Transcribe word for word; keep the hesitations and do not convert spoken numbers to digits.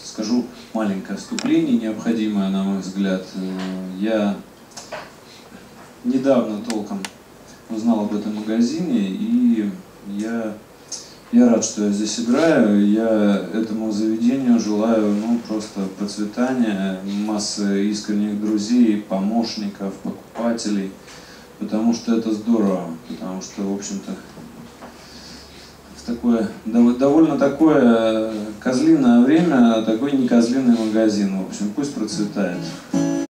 скажу маленькое вступление, необходимое, на мой взгляд. Я недавно толком узнал об этом магазине, и я, я рад, что я здесь играю. Я этому заведению желаю ну, просто процветания, массы искренних друзей, помощников, покупателей, потому что это здорово, потому что, в общем-то, в такое, довольно такое козлиное время, такой не козлиный магазин, в общем, пусть процветает.